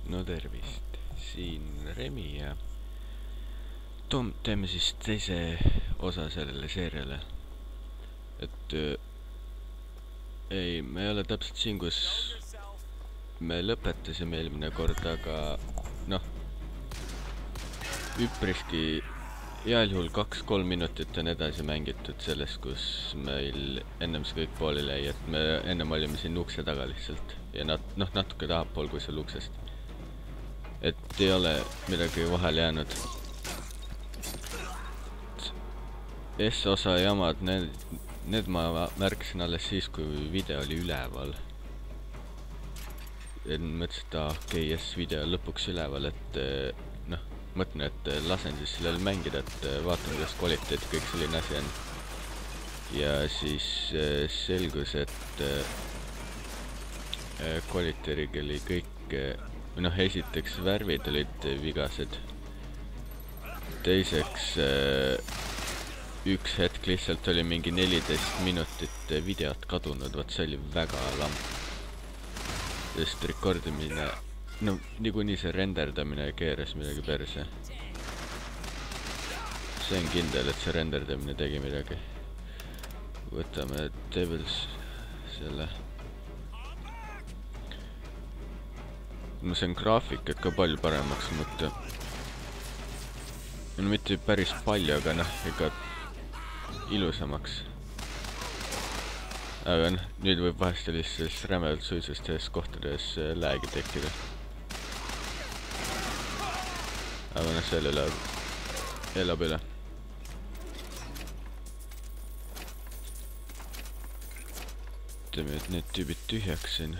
No tervist, siin Remi ja teeme siis teise osa sellele seeriale. Et ei, me ei ole täpselt siin, kus me lõpetasime eelmine kord, aga noh, üpriski heal juhul 2-3 minutit on edasi mängitud sellest, kus meil ennem see kõik pooleli jäi, et me ennem olime siin ukse taga lihtsalt ja natuke tahapool kui seal uksest. Et ei ole midagi vahele jäänud. S-osa jamad, need ma märkasin alles siis, kui video oli üleval. Ja mõtlesin, et okei, S-video lõpuks üleval, et noh, mõtlen, et lasen siis sellel mängida, et vaatan, kuidas kvaliteet kõik selline asi on. Ja siis selgus, et kvaliteediga oli kõik, noh, esiteks värvid olid vigased. Teiseks, üks hetk lihtsalt oli mingi 14 minutit videot kadunud, vaat see oli väga lamp. Sest rekordimine, no niikuinii see renderdamine keeras midagi perse. See on kindel, et see renderdamine tegi midagi. Võtame Devils selle. No see on graafikat ka palju paremaks mõtta. No mitte päris palju, aga noh, ega ilusamaks. Aga noh, nüüd võib vahest sellisest rämedalt suitsust ees kohtades läägi tekkida. Aga noh, selle elab üle. Ütleme, et need tüübid tühjaks siin.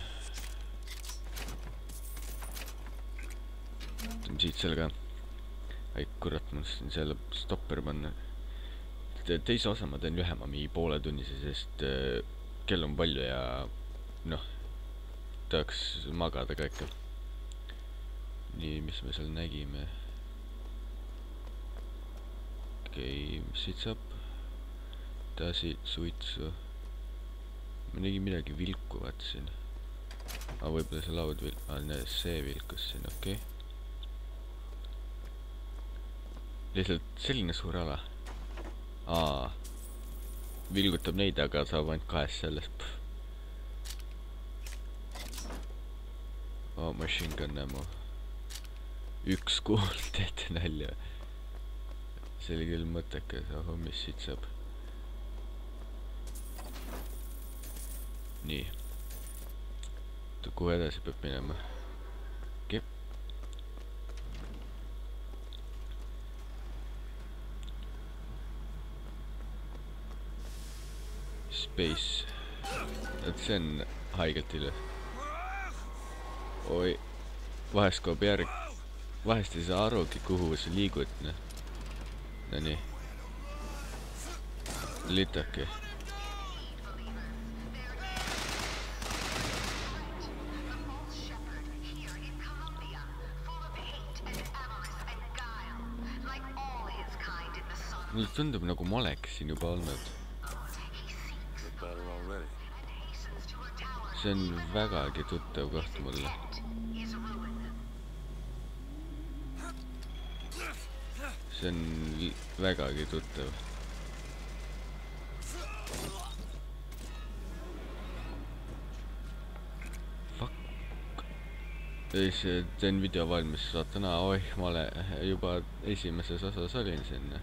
Ütleme siit selle ka. Ai, kurat, ma mõtlesin selle stopper panna. Teise osa ma teen lühema, mingi poole tunnise, sest kell on palju ja noh, tahaks magada ka ikka. Nii, mis me seal nägime? Okei, mis siit saab? Edasi suitsu. Ma nägin midagi vilkuvat siin. Aga võib-olla see laud see vilkus siin, okei. Lihtsalt selline suur ala. Vilgutab neid, aga saab ainult 2 sellest. Machine gun ammo. 1 kuul, teete nalja. See oli küll mõttekas, mis siit saab. Nii. Kuhu edasi peab minema? Okei. Space. Et see on haigelt ilus. Oi. Vahest kaob järg. Vahest ei saa arugi, kuhu sa liigud. No nii. Litake. Mulle tundub, nagu ma oleks siin juba olnud. See on vägagi tuttav koht mulle. See on vägagi tuttav. Fuck. Siis teen video valmis, vaatan, oih, ma olen juba esimeses osas olin sinna.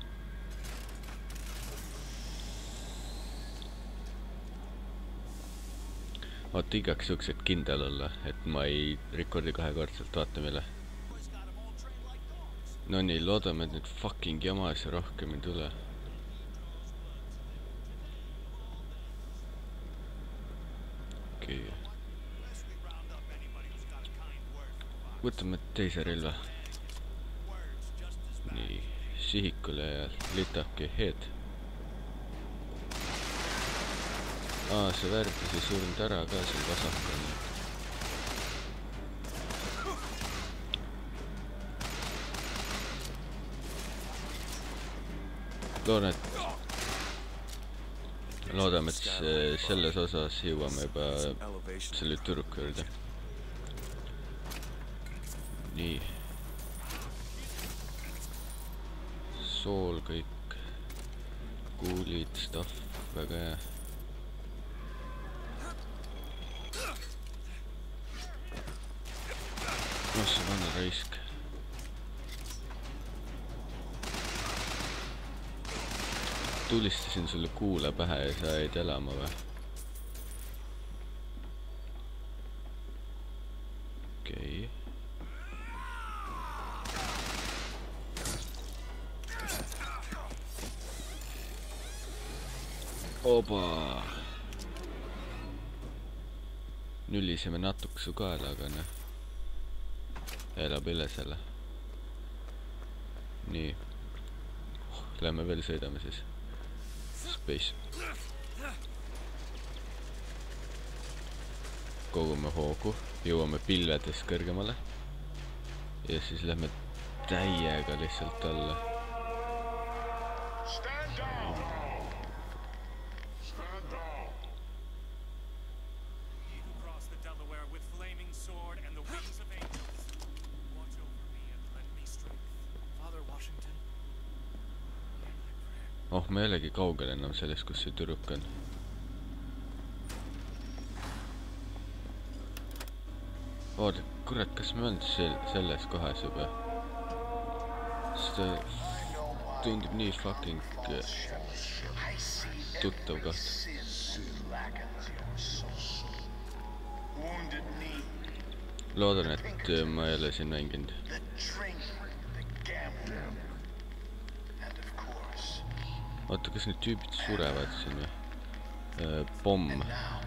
Oota, igaks juhuks, et kindel olla, et ma ei rekordi 2-kordselt, vaatame üle. No nii, loodame, et nüüd fucking jamas rohkem ei tule. Okei. Võtame teise relva. Nii, sihikule ja litake head. See värdis ei surnud ära ka seal vasakul. Loodame, et selles osas jõuame juba selle tüdruku juurde. nii. Sool kõik. Kuulid, stuff, väga hea. noh, see vana raisk. Tulistasin sulle kuule pähe ja sa jäid elama või? Okei. Oba! Nülisime natuke su kaela, aga noh. Elab üle selle. Nii. Lähme veel sõidame siis. Space. Kogume hoogu. Jõuame pilvedes kõrgemale. Ja siis lähme täiega lihtsalt alla. Oh, ma ei olegi kaugel enam sellest, kus see tüdruk on. Oota, kurat, kas me on selles kohas juba? Sest tundub nii fucking tuttav koht. Loodan, et ma ei ole siin mänginud. Oota, kas need tüübid surevad siin või? Pomm.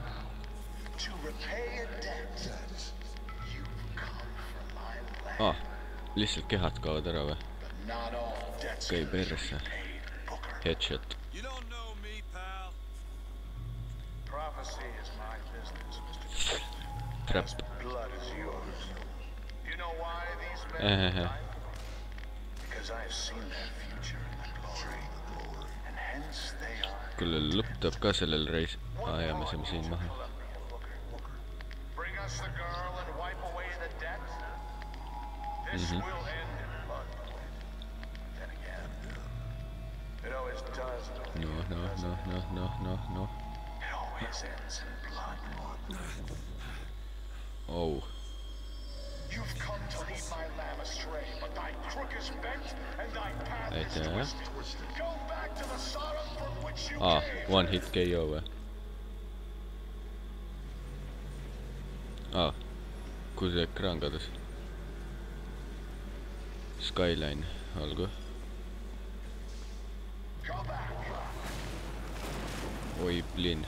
Lihtsalt kehad kaovad ära või? Käi perse. Headshot. Trap. Kuule, lõptab ka sellel reis. Ja me saame siin maha. No. Oh. Aitäh. One hit KO või? Kui see ekraan kadus. Skyline, olgu. Oi, blin.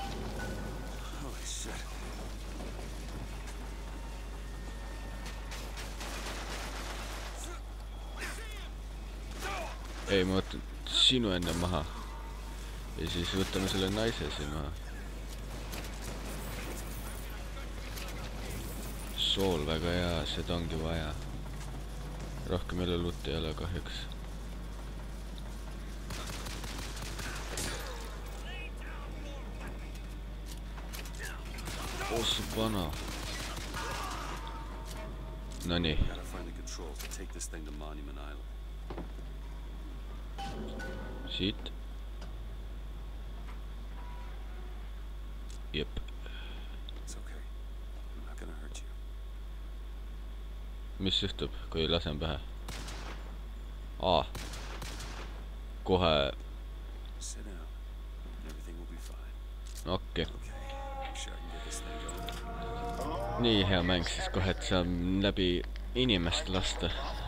Ei, ma võtan sinu enne maha. Ja siis võtame selle naise siin maha. Sool väga hea, seda ongi vaja. Rohkem jälle lutt ei ole kahjuks. Ossa vana. No nii. Siit. Jep. Mis juhtub, kui lasen pähe? Kohe. Okei. Nii hea mäng siis kohe, et saab läbi inimest lasta.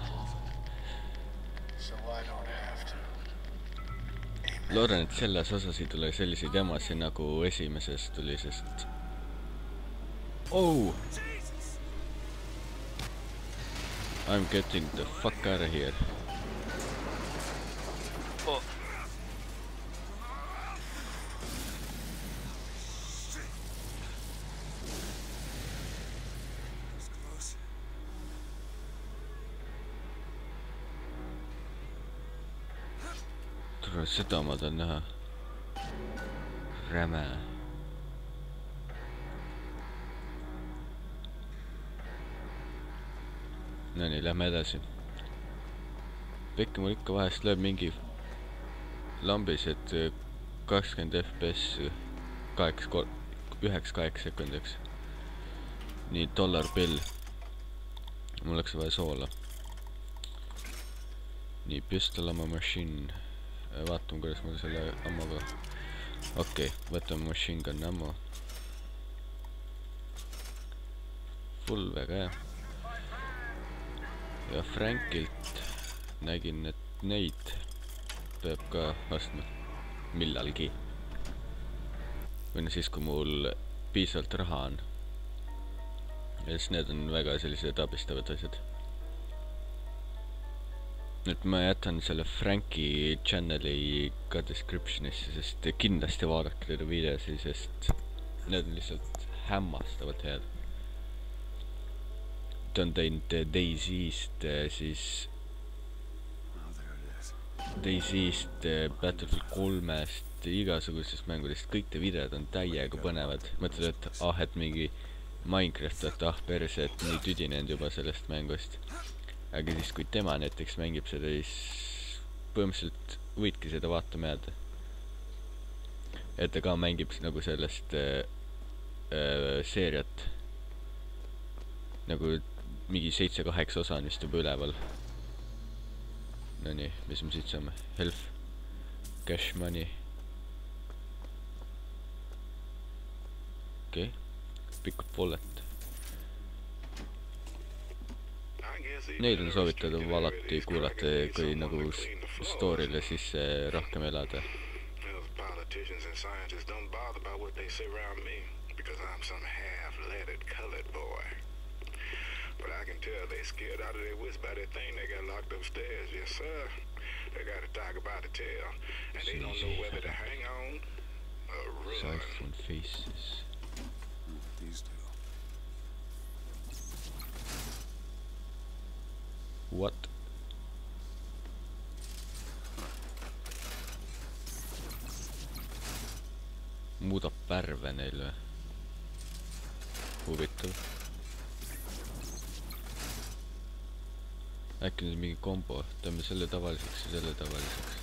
Loodan, et selles osas ei tule selliseid jamasid nagu esimeses tuli, sest... Oh! I'm getting the fuck out of here. Oh. Seda ma tahan näha. Räme. No nii, lähme edasi. Pekki mul ikka vahest lööb mingi lambis, et 20 FPS 9-8 sekundiks. Nii, dollar bill. Mul läks vaja soola. Nii, pistol ammo machine. Vaatame, kuidas mul selle ammoga. Okei, võtame machine gun ammo. Full, väga hea. Ja Frankilt nägin, et neid peab ka ostma millalgi. Või no siis, kui mul piisavalt raha on. Ja siis need on väga sellised abistavad asjad. Nüüd ma jätan selle Franki channeli ka descriptionisse, sest kindlasti vaadake teda videosi, sest need on lihtsalt hämmastavalt head. Ta on teinud DayZ'st siis DayZ'st, Battlefield 3-st, igasugustest mängudest, kõik te videod on täiega põnevad. Mõtled, et et mingi Minecraft, et perse, et nii tüdinenud juba sellest mängust. Aga siis, kui tema näiteks mängib seda, siis põhimõtteliselt võidki seda vaatama jääda. Et ta ka mängib nagu sellest seeriat. Nagu mingi 7-8 osa on vist juba üleval. No nii, mis me siit saame? Health, cash money. Okei, pick up wallet. Neid on soovitada alati kuulata, kui nagu story'le sisse rohkem elada. But I can tell they scared out of their wits by that thing they got locked upstairs. Yes, sir. They got a tiger by the tail, and they don't know whether to hang on or run. Sights on faces. These two. What? Muudab värve neil või? Huvitav. Äkki nüüd mingi kombo, teeme selle tavaliseks ja selle tavaliseks.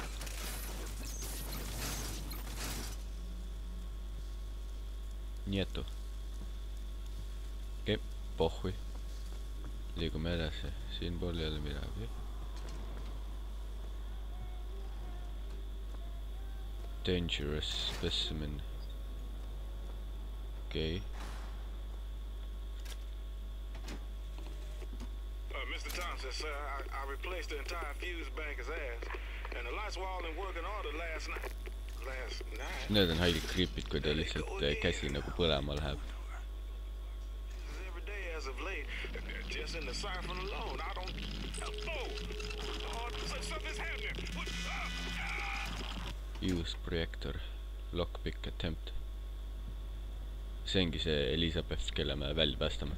Nietu. Okei, pohhui. Liigume edasi, siin pool jälle midagi. Dangerous specimen. Okei. Mr. Thompson, sir, I replaced the entire fuse bank as asked, and the lights were all in working order last night. Need on haiged creepid, kui ta lihtsalt käsi nagu põlema läheb. Just in the siphon alone, I don't... Oh, something's happening. Use projector. Lockpick attempt. See ongi see Elizabeth, kelle me välja päästame.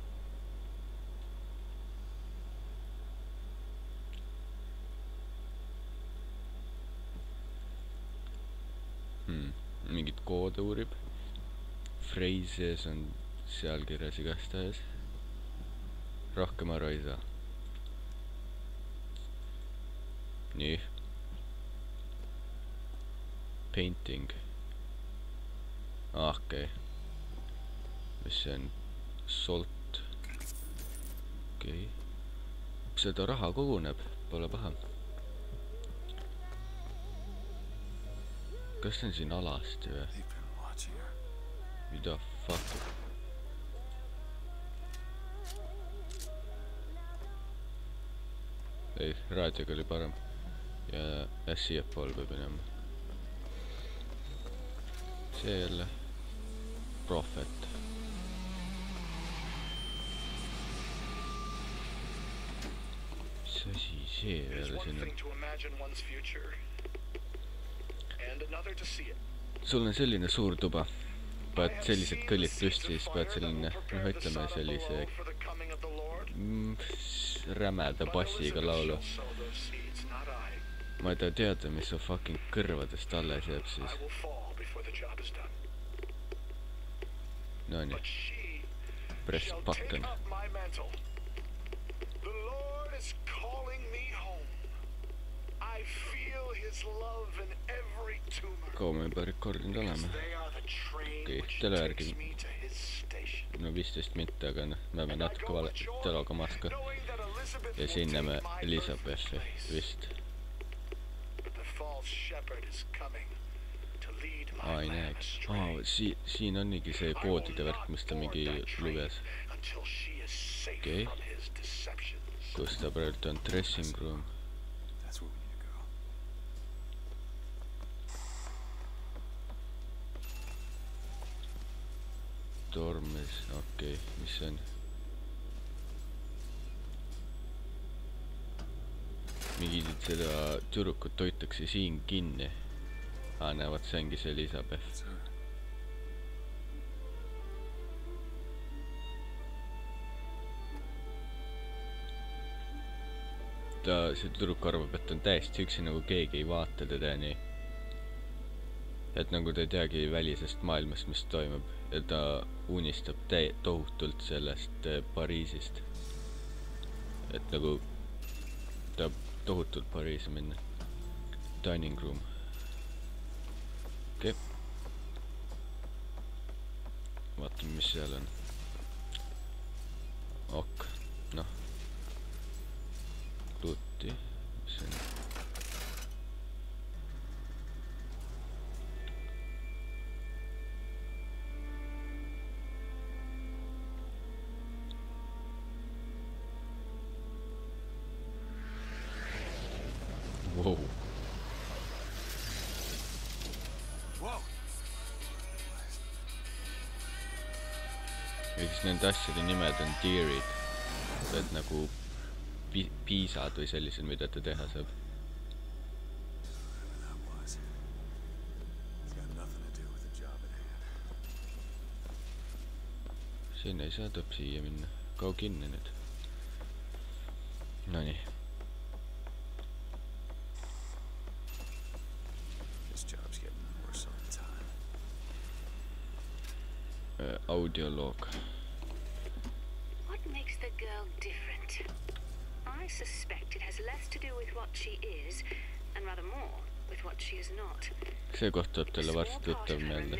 Mingit koode uurib. Phrases on seal kirjas igastahes. Rohkem aru ei saa. Nii. Painting. Okei. Mis see on? Salt. Okei. Seda raha koguneb. Pole paha. Kas see on siin alasti või? Mida fuck? Ei, raadioga oli parem. Ja siia pool peab minema. See jälle. Prophet. Mis asi see jälle siin on? Sul on selline suur tuba. Paned sellised kõllid püsti, siis paned selline, ütleme sellise rämeda bassiga laulu. Ma ei taha teada, mis su fucking kõrvadest alles jääb siis. No nii. Press button. kaua me juba rekordinud oleme? Okei, tele järgi no 15 mitte, aga noh, me peame natuke vale teloga maas ka. Ja siin näeme Elizabethi vist. Ei näegi. Siin onnigi see koodide värk, mis ta mingi luges. Okei. Kus ta praegu on? Dressing room. Tormes, okei, mis see on? Mingi seda tüdrukut toitakse siin kinni. Näevad, see ongi see Elizabeth. See tüdruk arvab, et on täiesti üksi, nagu keegi ei vaata teda nii. Et nagu ta ei teagi välisest maailmast, mis toimub. Ja ta unistab tohutult sellest Pariisist. Et nagu ta tohutult Pariisi minna. Dining room. Okei. Vaatame, mis seal on. Ok, noh. Luuti. Mis see on? Wow. Ja siis nende asjade nimed on deerid. Et nagu piisad või sellised, mida ta teha saab. Sinna ei saa, tuleb siia minna. Kau kinni nüüd. Nonii. Audiolog. What makes the girl different? I suspect it has less to do with what she is and rather more with what she is not. See koht tuleb talle varsti tuttav meelde.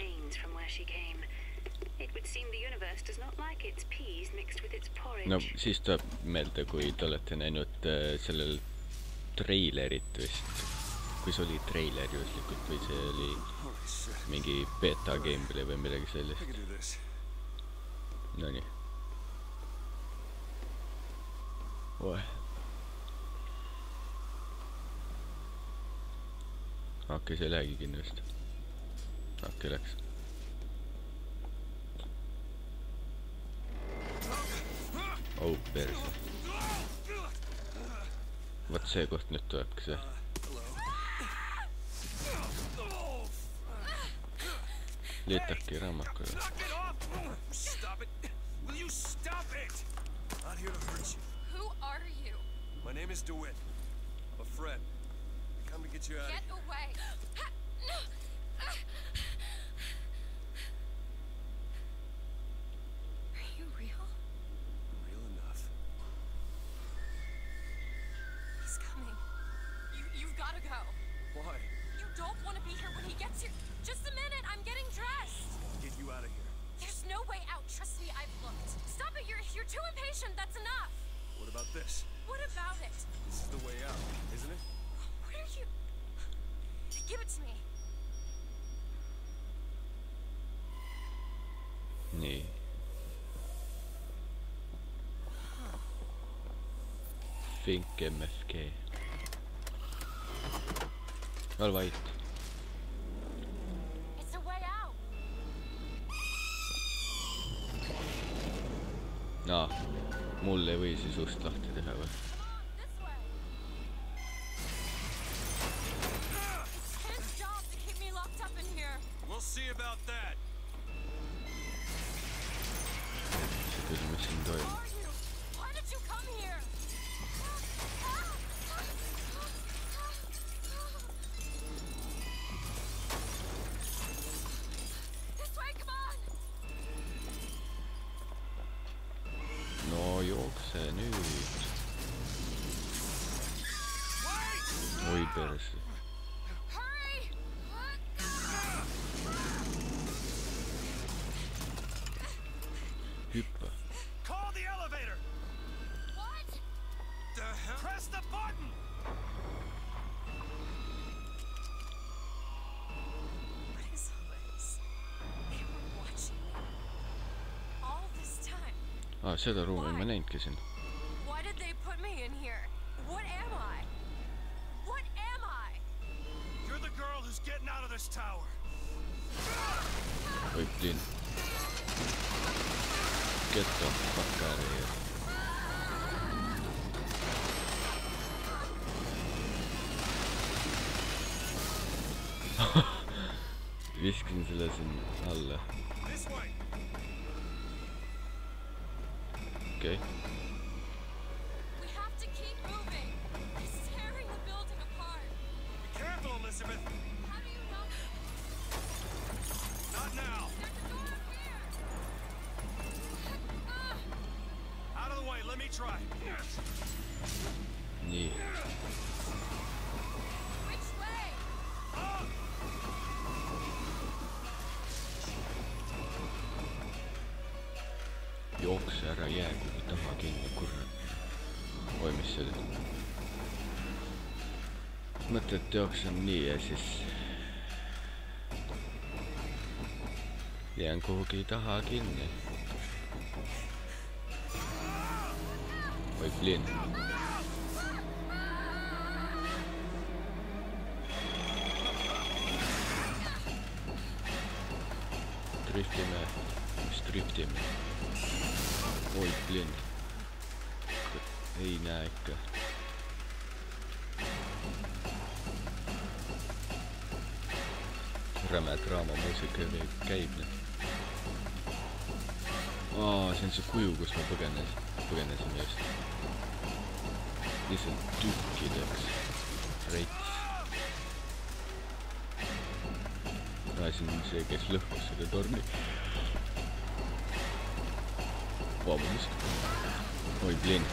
It would seem the universe does not like its peas mixed with its porridge. No siis tuleb meelde, kui te olete näinud sellel treilerit vist. Kui see oli treiler juhuslikult või see oli mingi beta gameplay või midagi sellist. Nonii. Oeh. Okei, see ei lähegi kinni vist. Okei, läks. Oh, perse. Vaat see koht nüüd tulebki see. Liitaki raamakule. Will you stop it? I'm not here to hurt you. Who are you? My name is DeWitt. I'm a friend. I come to get you out of here. Get away. Are you real? Real enough. He's coming. You've got to go. Why? You don't want to be here when he gets here. Just a minute, I'm getting dressed. Get you out of here. There's no way out. Trust me, I've looked. Stop it, you're too impatient. That's enough. What about this? What about it? This is the way out, isn't it? What are you... Give it to me. Nii. Think MFK. All right. It's a way out. Mul ei või siis ust lahti teha või? This way. It's his job to keep me locked up in here. We'll see about that. See küll, mis siin Who toimub. are you? Why did you come here? This way, come on. No jookse nüüd. Oi perse. hüppa. Call the elevator. What? The hell? Press the button. What is all this? They were watching me. All this time. Seda ruumi ma näinudki siin. Why did they put me in here? What am I? What am I? You're the girl who's getting out of this tower. Oi, blin. Get the fuck out of here. Viskasin selle siin alla. This way. Okay. We have to keep moving. It's tearing the building apart. Be careful, Elizabeth. How do you know? Not now. There's a door up here. Out of the way. Let me try. Nii. Which way? Jookse ära, jää kuhu taha kinni, kurat. Oi, mis see oli? Mõtle, et jooksen nii ja siis jään kuhugi taha kinni. Oi, blin. Driftime. Oi, blin. Ei näe ikka. Räme draamamuusika käib nüüd. See on see kuju, kus me põgenesime just. Lihtsalt tükkideks. Reits. Siin on see, kes lõhkus selle torni. Vabandust. Oi, blin.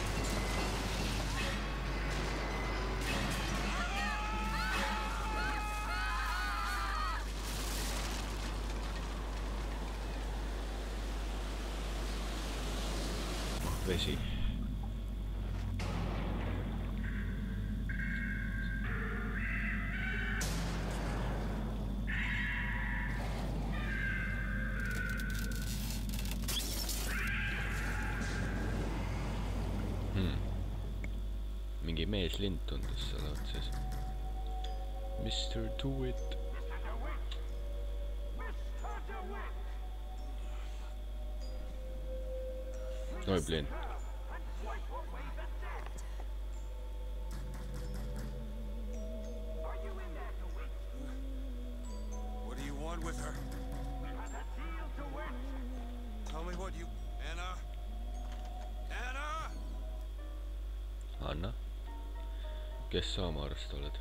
Vesi. Mingi meeslind tundus seal otses. Mr. DeWitt. Oi, blin. What do you want with her? Tell me what you... Anna? Anna! Anna? Kes sa oma arust oled?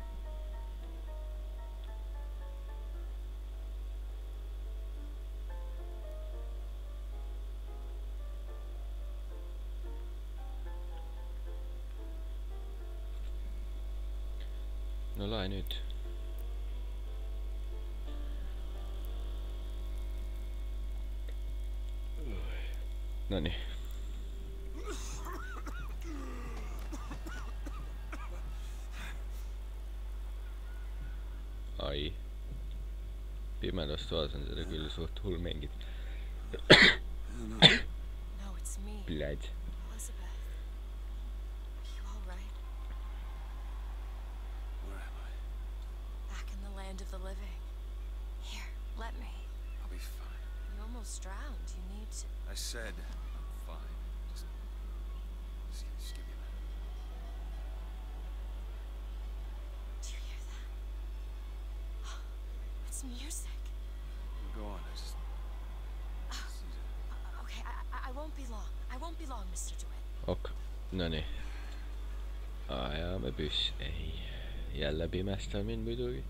No lae nüüd. Nonii. Ai. Pimedas toas on seda küll suht hull mängid. No, it's me. Blad. Elizabeth. Are you all right? Where am I? Back in the land of the living. Here, let me. I'll be fine. You almost drowned. You need to... I said I'm fine. Just give me a minute. Do you hear that? It's music. Go on. I just... Okay, I won't be long. I won't be long, Mr. DeWitt. Ok, nonii. Ajame püss. Ei, jälle pimestab mind muidugi.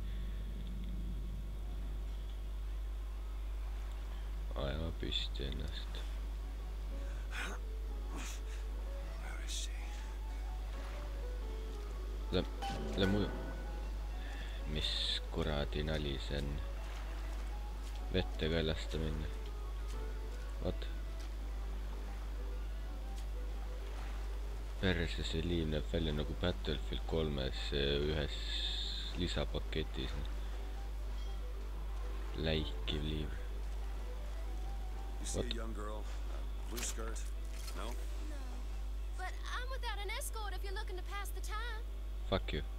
Ajame püsti ennast. Where is she? Lämmu... Mis kuradi nali see on? Vette ka ei lasta minna. What? perse, see liiv näeb välja nagu Battlefield 3-s ühes lisapaketis. Läikiv liiv. You see a young girl, blue skirt? No? No. But I'm without an escort if you're looking to pass the time. Fuck you.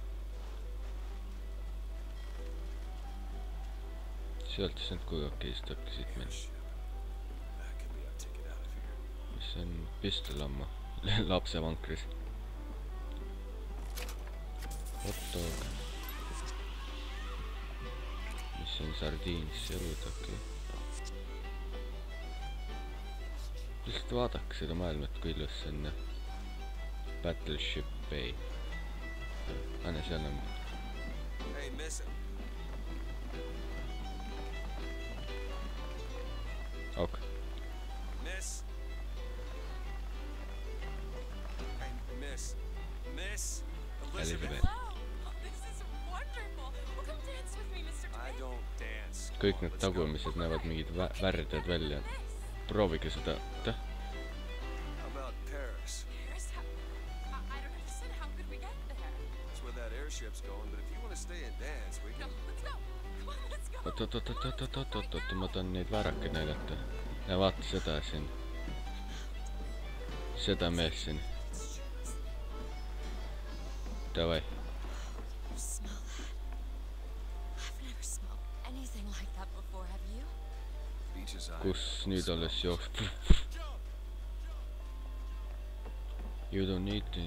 Sealt ei saanud kui okei, siis tulebki siit minna. That could be our ticket out of here. Mis on pistol ammu? Lapsevankris. Hot dog. Mis on sardiinis elud, okei. Lihtsalt vaadake seda maailmat, kui ilus see on. Battleship Bay. Anne seal on. Hey, miss. Ok. Miss. Hey, miss. Miss. Elizabeth. Hello. Oh, this is wonderful. Well, come dance with me, Mr. I DeWitt. don't dance. Kõik Come on, need let's go. tagumised näevad mingid värdjad välja. Proovige seda. How about Paris? Paris? I don't understand. How could we get there? That's where that airship's going, but if you want to stay and dance, we No, can... let's go. Come on, let's go. Oot, ma tahan neid väärakaid näidata. Ja vaata seda siin. Seda mees siin. Davai. You smell that? I've never smelled anything like that before, have you? Beach's eye. Kus nüüd alles jooks. You don't need to...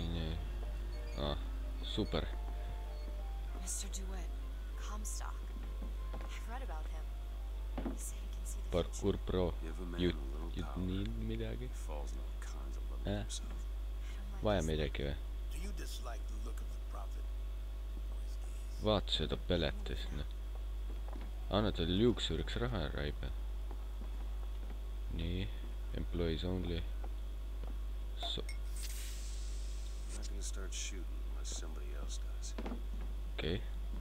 super. Mr. DeWitt, Comstock. I've read about him. They say he can see the Parkour pro. Give a man You a little power. need midagi? He falls in all kinds of love with Eh? himself. future. Vaja midagi või? Do you dislike the look of the prophet? Vaata seda peletis, noh. Anna talle juuksuriks raha raibe. Nii. Employees only. So. I'm not gonna start shooting unless somebody else does. Okei.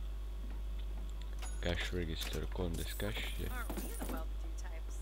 Cash register 13 cash. Aren't we the well-to-do types?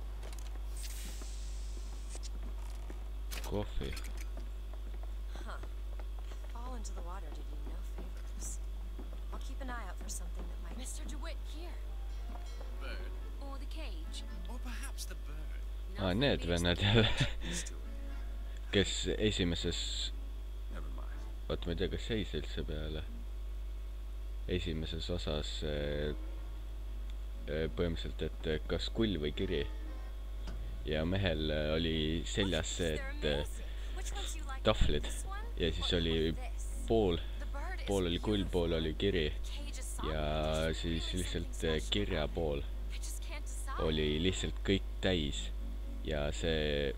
Coffee. Huh. Fall into the water did you no favors. I'll keep an eye out for something that might... Mr. DeWitt, here. Bird. Or the cage. Or perhaps the bird. Need vennad jälle. Let's do it. Kes esimeses... Never mind. Vaat ma ei tea, kas jäi see üldse peale. Esimeses osas põhimõtteliselt, et kas kull või kiri. Ja mehel oli seljas see, et tahvlid. Ja siis oli pool oli kull, pool oli kiri. Ja siis lihtsalt kirja pool oli lihtsalt kõik täis. Ja see...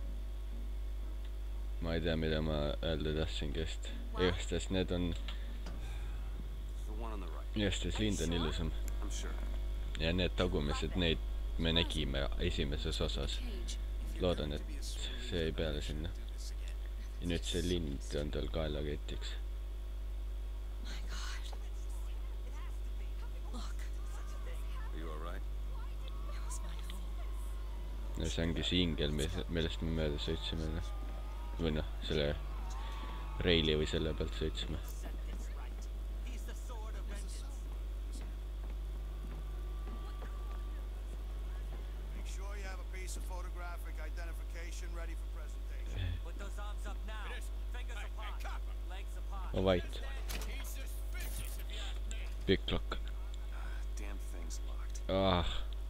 Ma ei tea, mida ma öelda tahtsingi just. Igatahes need on... The one on the right. Igatahes lind on ilusam. I'm sure. Ja need tagumised, neid me nägime esimeses osas. Loodan, et see ei peale sinna. Ja nüüd see lind on tal kaelaketiks. My God. Look, Are you alright? it was my home. No see ongi see ingel, millest me mööda sõitsime. Või noh, selle reili või selle pealt sõitsime. Make sure you have a piece of photographic identification ready for presentation. Put those arms up now. Fingers apart. Legs apart. Oh, vait. Big clock. Damn thing's locked. Ah.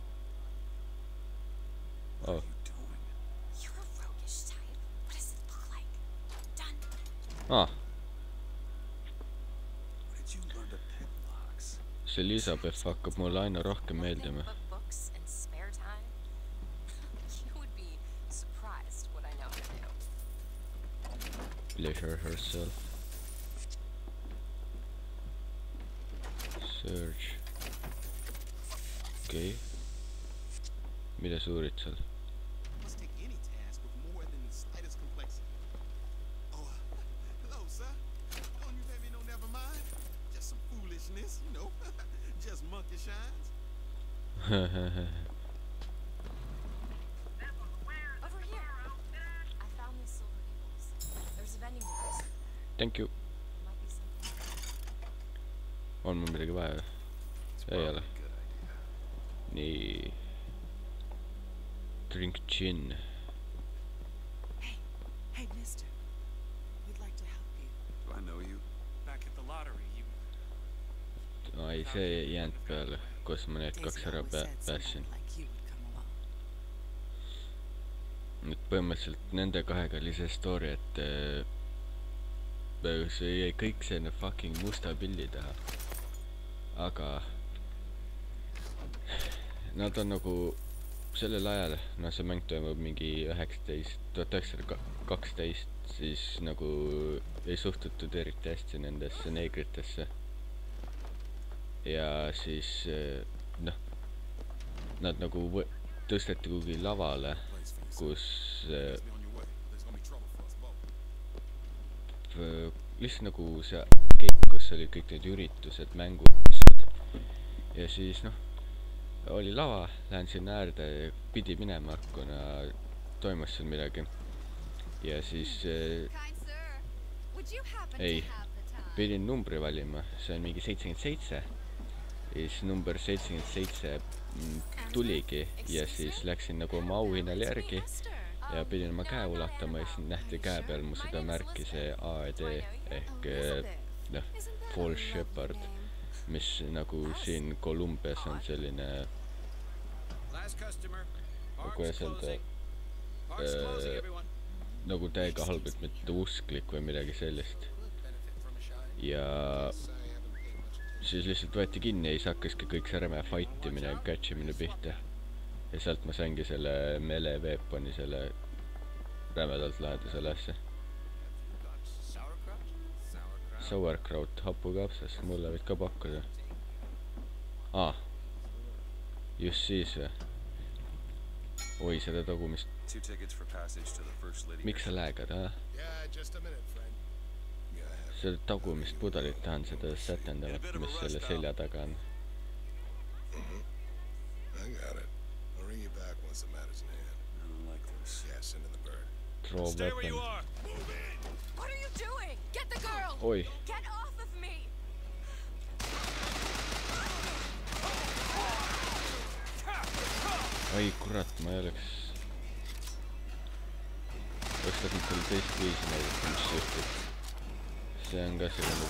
What Oh. are you doing? You're a roguish type. What does it look like? Done. Ah. Where did you learn to pick locks? See Elizabeth hakkab mulle aina rohkem meeldima. Nothing but books and spare time. You would be surprised what I know how to do. Pleasure herself. Search. Okei. Mida sa uurid seal? Must take any task with more than the slightest complexity. Oh, hello, sir. Oh, you let me know, never mind. Just some foolishness, you know. Just monkey shines. Over here. I found these silver eagles. There's a Thank you. Might be something. On mul midagi vaja? Ei ole. Nii. Drink gin. Hey, mister. We'd like to help you. Do I know you? Back at the lottery, you Ai, see ei jäänud peale, kus ma need kaks ära päästsin. Like you would come along. Nüüd põhimõtteliselt nende kahega oli see story, et see jäi kõik selline fucking musta pilli taha. Aga nad on nagu sellel ajal, no see mäng toimub mingi 1912, siis nagu ei suhtutud eriti hästi nendesse neegritesse. Ja siis noh, nad nagu tõsteti kuhugi lavale, kus lihtsalt nagu see kus olid kõik need üritused, mängud ja siis noh, oli lava, lähen sinna äärde ja pidi minema, kuna toimus seal midagi ja siis ei, pidin numbri valima, see on mingi 77 ja siis number 77 tuligi ja siis läksin nagu oma auhinnal järgi ja pidin oma käe ulatama ja siis nähti käe peal mu seda märki, see AED ehk noh, Fall Shepherd, mis nagu siin Kolumbias on selline kuidas öelda nagu täiega halbalt mitte usklik või midagi sellist ja siis lihtsalt võeti kinni ja siis hakkaski kõik see räme fightimine ja catchimine pihta ja sealt ma saingi selle melee weaponi, selle rämedalt lähedasele asja. Sauerkraut, hapukapsast, mulle võid ka pakkuda. Just siis või? Oi, seda tagumist. Miks sa läägad, Seda tagumist pudelit tahan seda sätendavat, mis selle selja taga on. I got it. I'll ring you back once the matter's in hand. I don't like this. Yeah, send in the bird. Throw stay where you weapon. are. What are you doing? Get the girl! Oi. Get off of me! Ai kurat, ma ei oleks tahtnud selle teist viisi näidata, mis juhtub. See on ka selline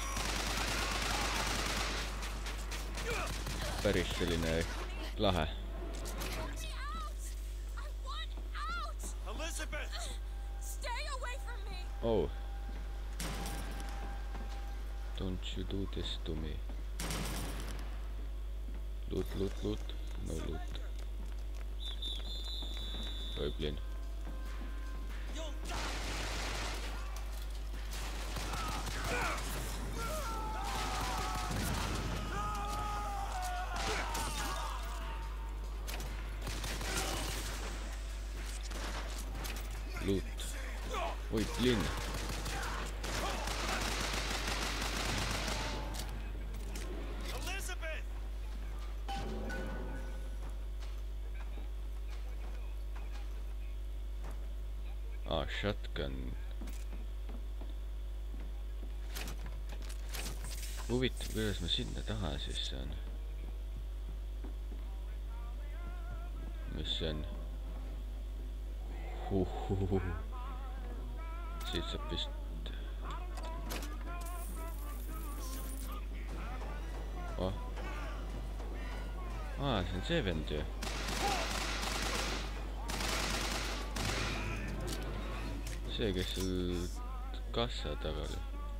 päris selline lahe. Elizabeth! Stay away from me! Oh. Don't you do this to me. Loot, loot, loot. No loot. Oi, blin. Loot. Oi, blin. Elizabeth! Shotgun. Huvitav, kuidas ma sinna taha siis saan? Mis see on? Siit saab vist... Oh. See on see vend ju. See, kes seal kassa taga oli.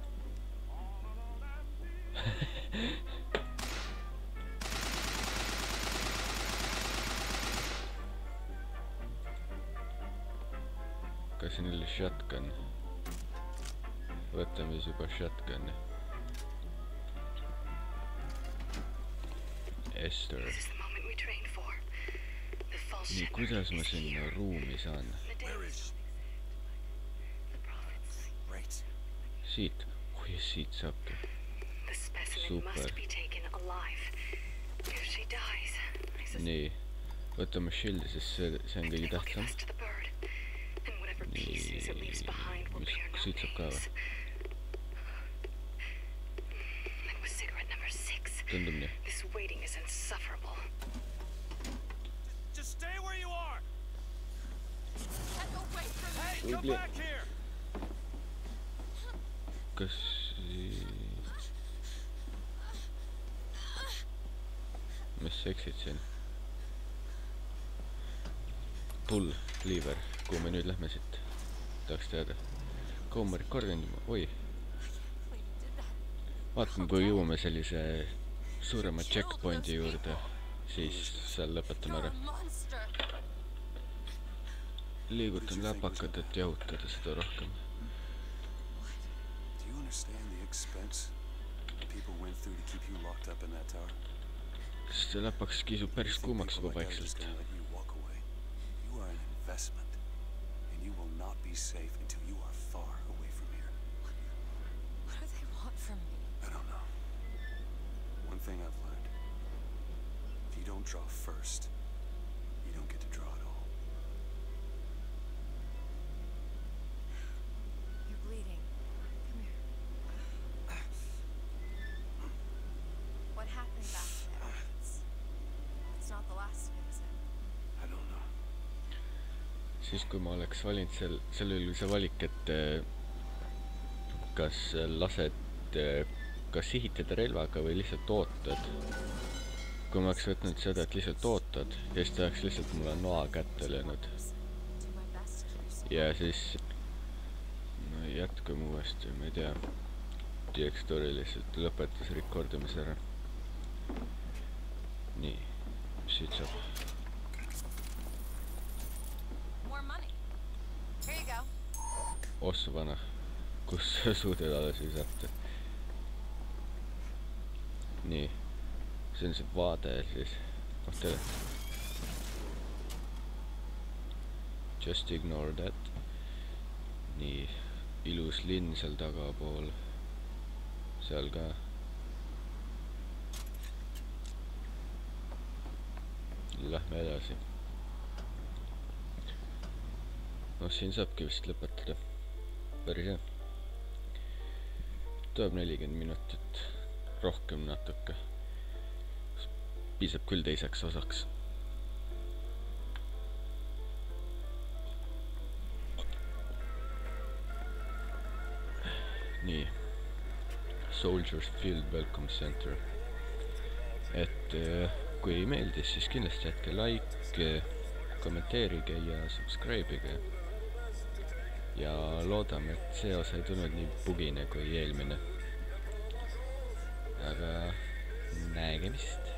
Kas siin oli shotgun? Võtame siis juba shotgun'i. Esther. Nii, kuidas ma sinna ruumi saan? Siit. Oi, siit saabki. Super. Nii. Võtame shield'i, sest see on kõige tähtsam. Nii. Siit saab ka või? tundub nii. This waiting is insufferable. Just stay where you are. Hey, come back here. Kas... Mis sa eksid siin? Pull, lever, kuhu me nüüd lähme siit? Tahaks teada. Kaua ma recordin? Oi. Vaatame, kui jõuame sellise suurema checkpointi juurde, siis seal lõpetame ära. Liigutan läpakat, et jahutada seda rohkem. Do you understand the expense people went through to keep you locked up in that tower? See läpaks kisub päris kuumaks juba vaikselt. You are an investment, and you will not be safe until you are far away from here. What do they want from me? I don't know. One thing I've learned: if you don't draw first, you don't get to draw at all. You're bleeding. Come here. What happened back there? It's not the last of it, is it? I don't know. Siis kui ma oleks valinud seal oli see valik, et kas lased, kas sihitada relvaga või lihtsalt ootad. Kui ma oleks võtnud seda, et lihtsalt ootad, ja siis ta oleks lihtsalt mulle noa kätte löönud. Ja siis no jätkame uuesti, ma ei tea. DX-Story lihtsalt lõpetas rekordimise ära. Nii, mis siit saab? Ossa vana, kus suudad alles visata. Nii, see on see vaade siis. Tere. Just ignore that. Nii, ilus linn seal tagapool. Seal ka. Lähme edasi. No siin saabki vist lõpetada. Päris hea. Tuleb 40 minutit. Rohkem natuke. Piisab küll teiseks osaks. Nii. Soldiers Field Welcome Center. Et kui ei meeldis, siis kindlasti jätke like, kommenteerige ja subscribe'ige. Ja loodame, et see osa ei tulnud nii bugine kui eelmine. Aga nägemist.